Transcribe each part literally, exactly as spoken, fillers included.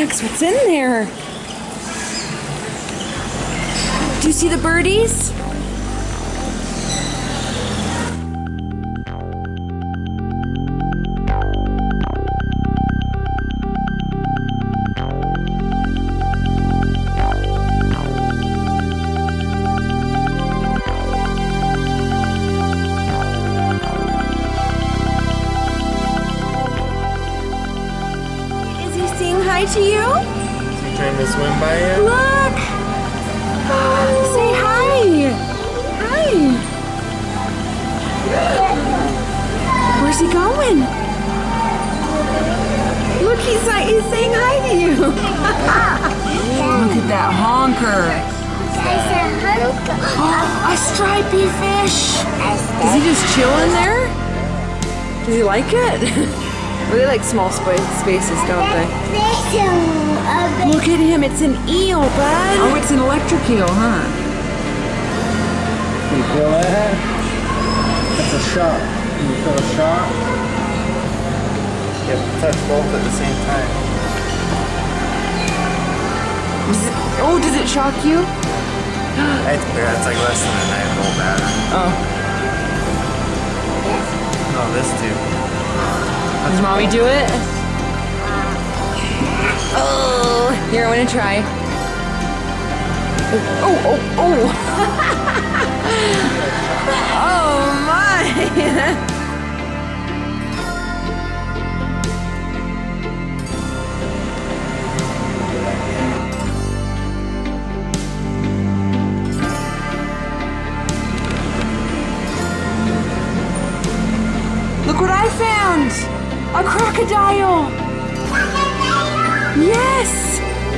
Max, what's in there? Do you see the birdies? Hi to you? Is he trying to swim by you? Look! Oh, say hi! Hi! Where's he going? Look, he's, he's saying hi to you! Look at that honker! Oh, a stripy fish! Is he just chilling there? Does he like it? They like small spaces, don't they? Look at him, it's an eel, bud. Oh, it's an electric eel, huh? Can you feel that? That's a shark. Can you feel a shark? You have to touch both at the same time. It, oh, does it shock you? That's clear, that's like less than a nine volt battery. Oh. No, this too. Does mommy do it? Oh, here, I want to try. Oh, oh, oh. Oh, my. Look what I found. A crocodile! Yes!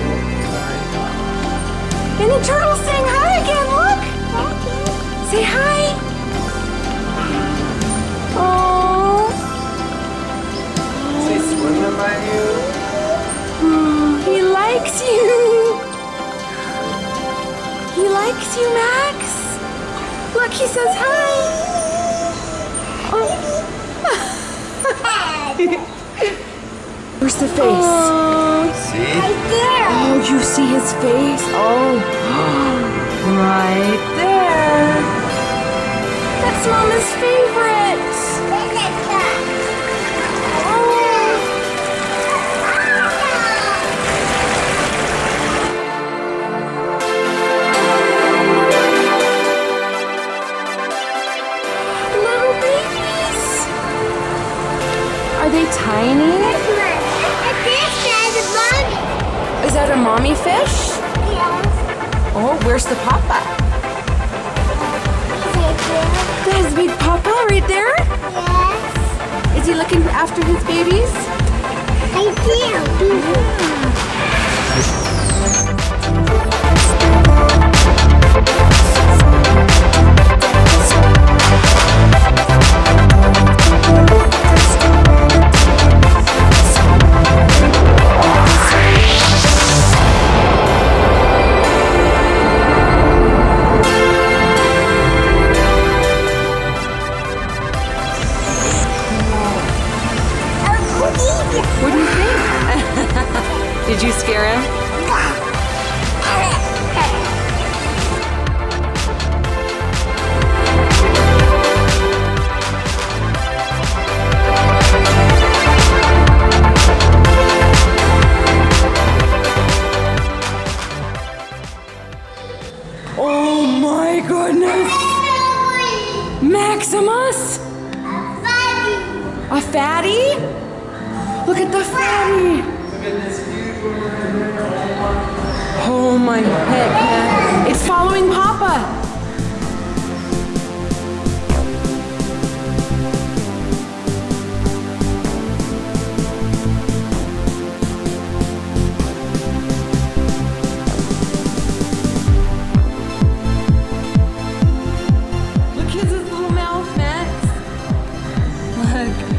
And the turtle's saying hi again, look! Say hi! Oh! Is he swimming by you? Oh, he likes you! He likes you, Max! Look, he says hi! Oh. Where's the face? Oh, see? Right there. Oh, you see his face? Oh, right there. That's Mama's favorite. Little babies. Are they tiny? Is that a mommy fish? Yes. Oh, where's the papa? There's big papa right there? Yes. Is he looking after his babies? I do. What do you think? Did you scare him? Oh my goodness! Maximus? A fatty? Look at the fatty! Oh my heck, man. It's following Papa! Look at his little mouth, Max. Look.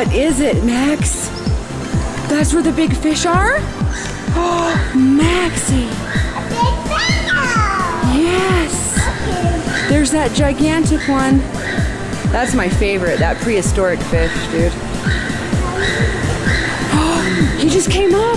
What is it, Max? That's where the big fish are? Oh, Maxie. A big fish. Yes. There's that gigantic one. That's my favorite, that prehistoric fish, dude. Oh, he just came up.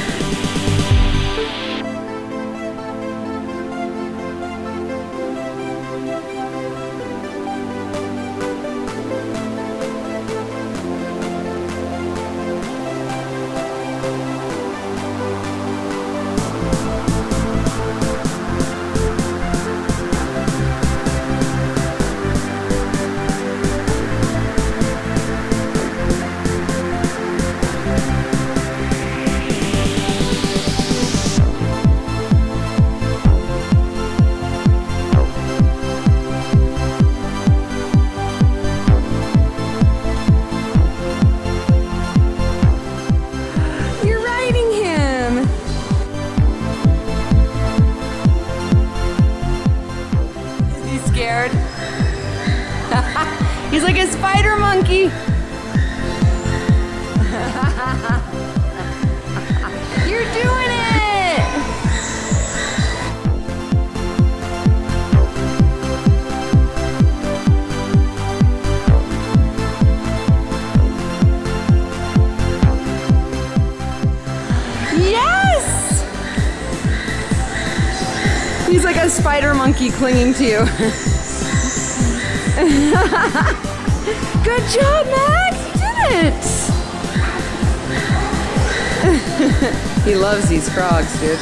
He's like a spider monkey. You're doing it. Yes. He's like a spider monkey clinging to you. Good job, Max! You did it! He loves these frogs, dude.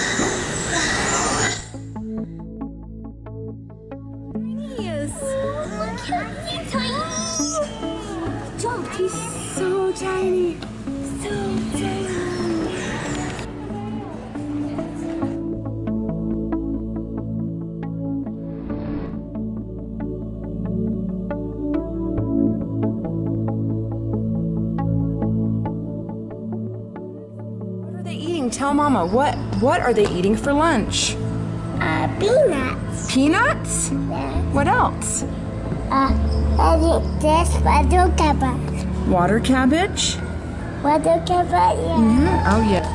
Yes. Look how he's tiny. Jump, he's So tiny. so tiny. Tell Mama, what what are they eating for lunch? Uh, peanuts. Peanuts? Yeah. What else? Uh, I think this water cabbage. Water cabbage? Water cabbage, yeah. Mm-hmm. Oh, yeah.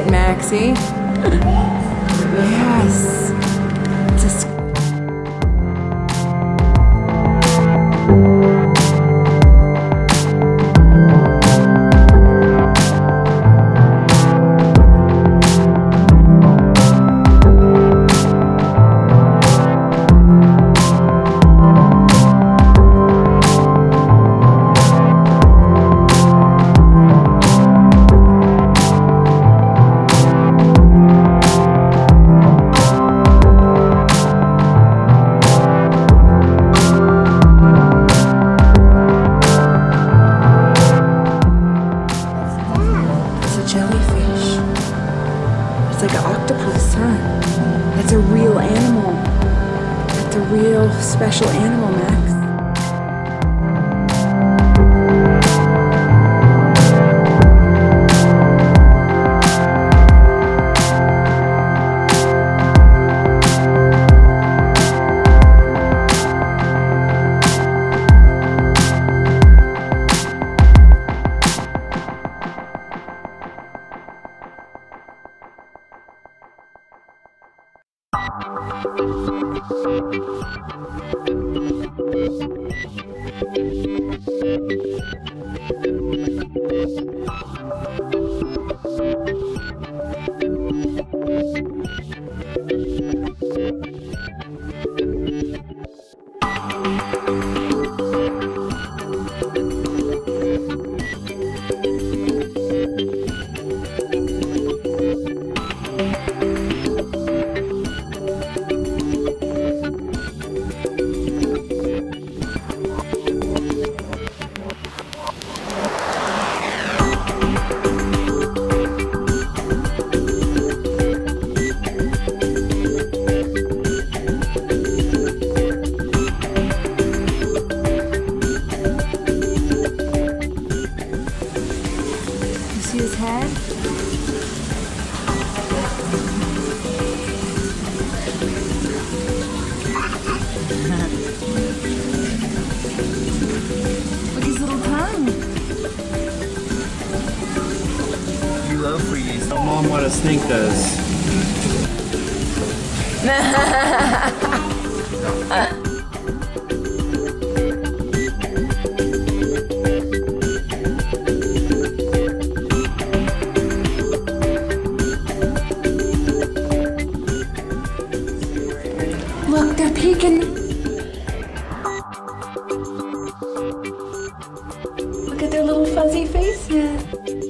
it, Maxie. Yes. It's a squid. Jellyfish. It's like an octopus, huh? That's a real animal. That's a real special animal, Max. See his head? Look at his little tongue. You love freeze. Tell Mom what a snake does. Look, they're peeking. Look at their little fuzzy faces.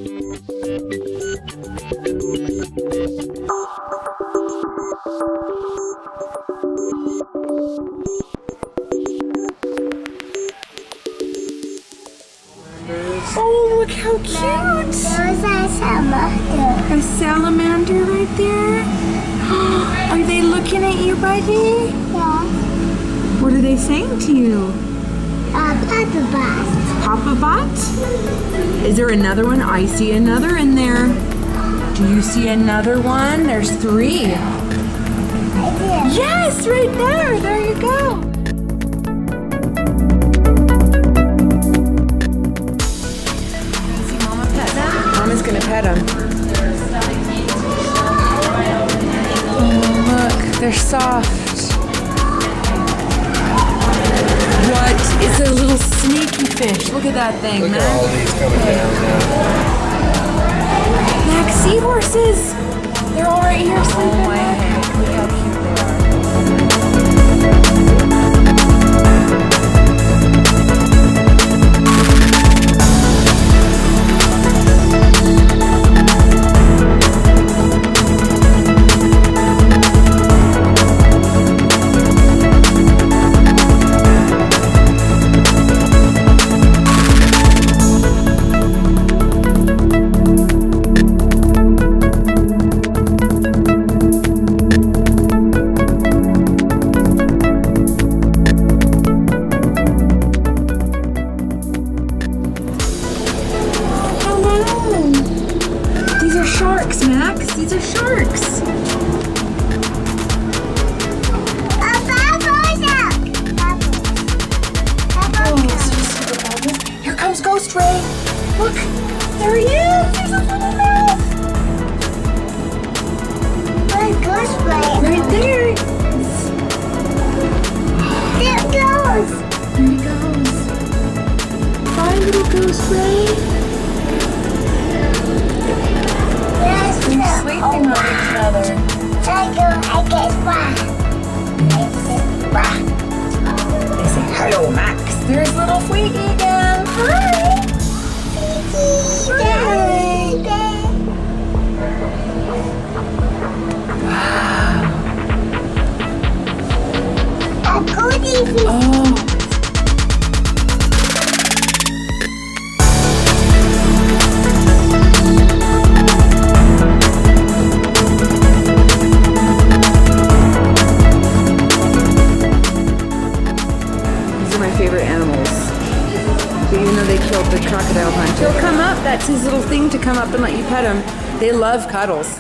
Oh, look how cute! There's a salamander. A salamander right there. Are they looking at you, buddy? Yeah. What are they saying to you? Uh, Papa Bus. Papa Bot? Is there another one? I see another in there. Do you see another one? There's three. Right here. Yes, right there. There you go. See Mama pet them? Mama's gonna pet them. Oh, look, they're soft. What? It's a little sneaky fish. Look at that thing, Look Max. at all these coming down now. Max, seahorses. They're all right here sleeping. Oh my heck, look how cute they are. freedom. Hi. Wow. A goldie. Oh. Favorite animals. But even though they killed the crocodile hunter, he'll come up. That's his little thing to come up and let you pet him. They love cuddles.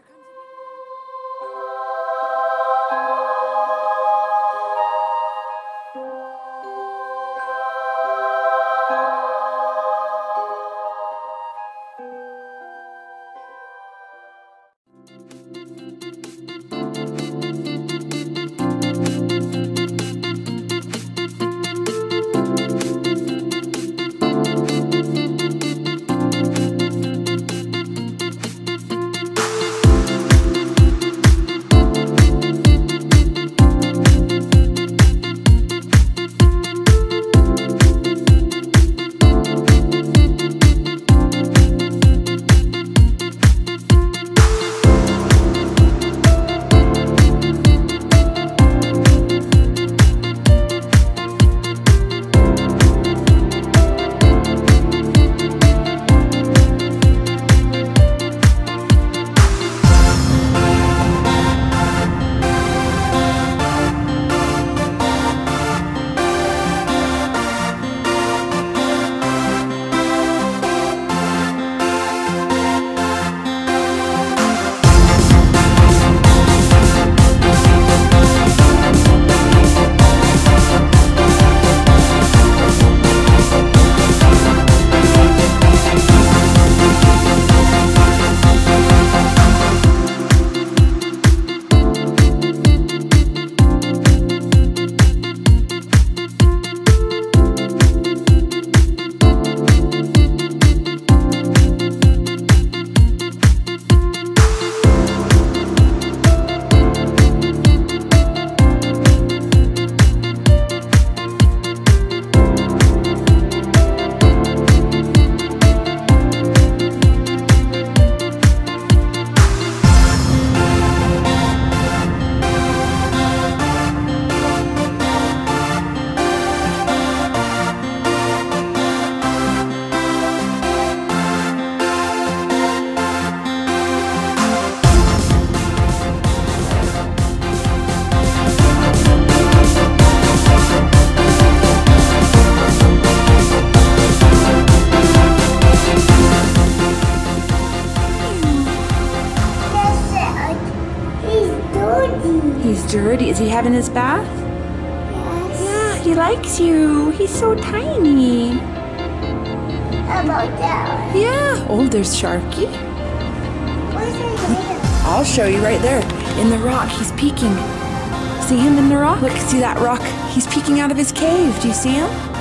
He's dirty. Is he having his bath? Yes. Yeah, he likes you. He's so tiny. How about that one? Yeah. Oh, there's Sharky. Where's his hair? I'll show you right there. In the rock, he's peeking. See him in the rock? Look, see that rock? He's peeking out of his cave. Do you see him?